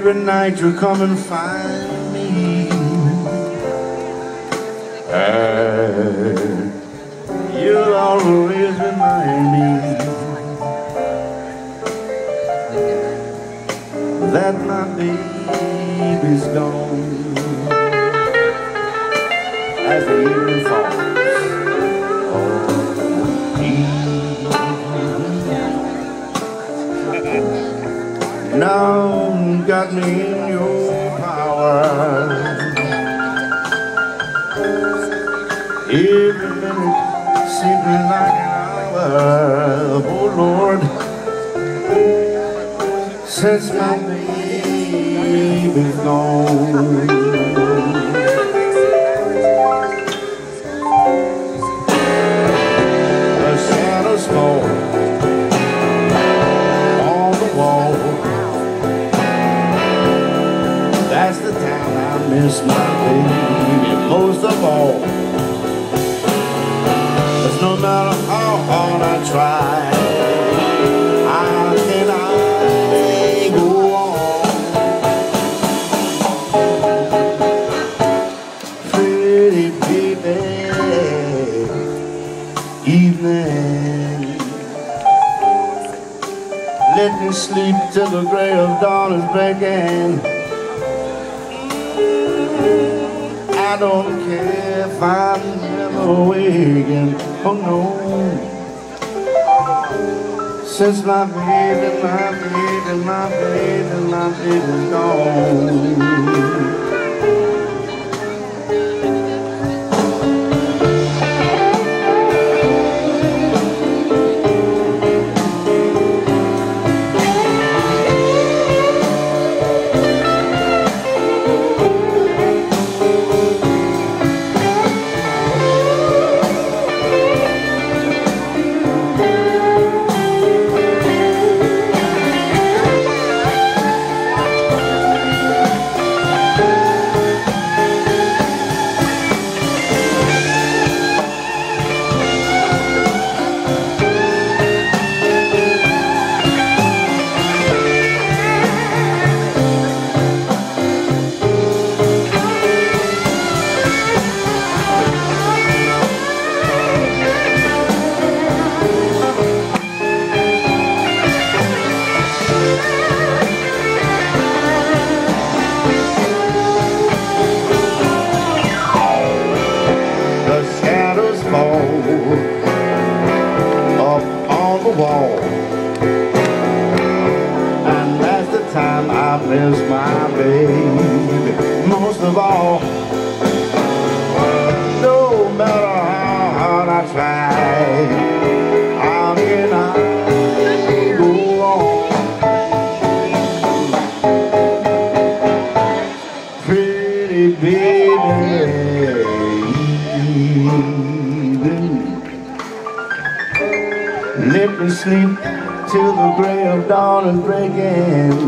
Every night you come and find me, and you'll always remind me that my baby's gone. As the evening falls on me, now got me in your power. Every minute seems like an hour. Oh Lord, since my baby's gone. The shadows fall on the wall. That's the time I miss my baby most of all. 'Cause no matter how hard I try, how can I go on? Pretty baby, evening, let me sleep till the gray of dawn is breaking. I don't care if I'm never waking, oh no. Since my baby's gone. Up on the wall, and that's the time I miss my baby most of all. No matter how hard I try, how can I go on? Pretty baby, let me sleep till the gray of dawn is breaking.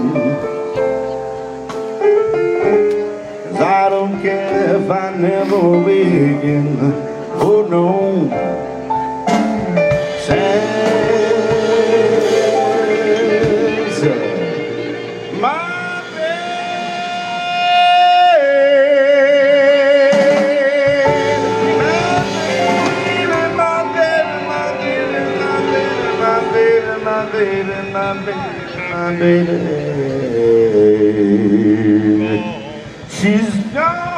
'Cause I don't care if I never waken, oh no. Since my my baby, she's gone.